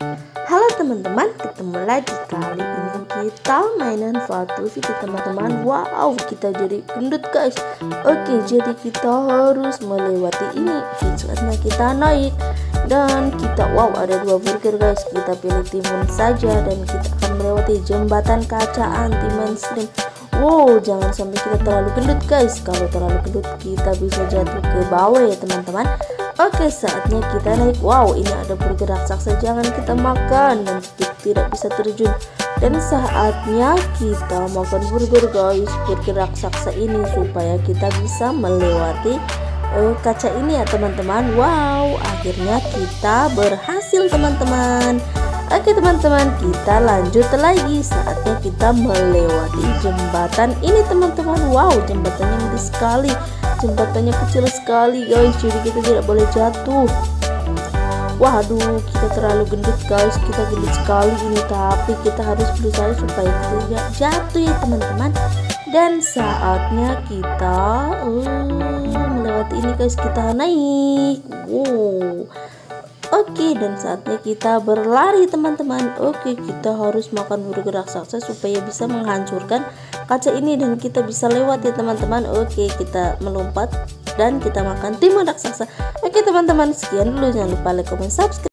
Halo teman-teman, ketemu lagi. Kali ini kita mainan Fatu City teman-teman. Wow, kita jadi gendut guys. Oke, jadi kita harus melewati ini. Saatnya kita naik dan kita, wow, ada 2 burger guys. Kita pilih timun saja dan kita akan melewati jembatan kaca anti mainstream. Wow, jangan sampai kita terlalu gendut guys. Kalau terlalu gendut kita bisa jatuh ke bawah ya teman-teman. Oke, saatnya kita naik. Wow, ini ada burger raksasa, jangan kita makan dan tidak bisa terjun. Dan saatnya kita makan burger guys, burger raksasa ini, supaya kita bisa melewati kaca ini ya teman-teman. Wow, akhirnya kita berhasil teman-teman. Oke teman-teman, kita lanjut lagi. Saatnya kita melewati jembatan ini teman-teman. Wow, jembatannya gede sekali, jembatannya kecil sekali guys, jadi kita tidak boleh jatuh. Waduh, kita terlalu gendut guys, kita gendut sekali ini, tapi kita harus berusaha supaya tidak jatuh ya teman-teman. Dan saatnya kita melewati ini guys, kita naik. Wow. Oke, dan saatnya kita berlari teman-teman. Oke, kita harus makan burger raksasa supaya bisa menghancurkan kaca ini dan kita bisa lewat ya teman-teman. Oke, kita melompat dan kita makan timun raksasa. Oke teman-teman, sekian dulu, jangan lupa like, comment, subscribe.